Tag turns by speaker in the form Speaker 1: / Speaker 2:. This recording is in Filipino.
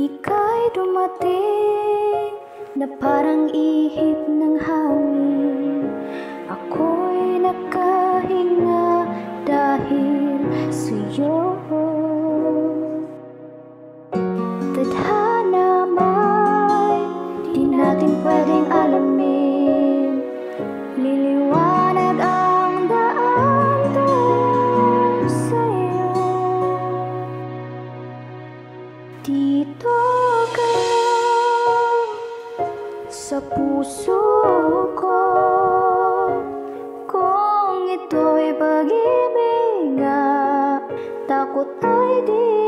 Speaker 1: Ika'y dumating na parang ihip ng hangin. Ako'y nakahinga dahil sa'yo. Tadhana may di natin pwedeng alamin. Liliwanag ang daan doon sa'yo. Dito ka sa puso ko. Kung ito'y pag-ibig nga, takot ay di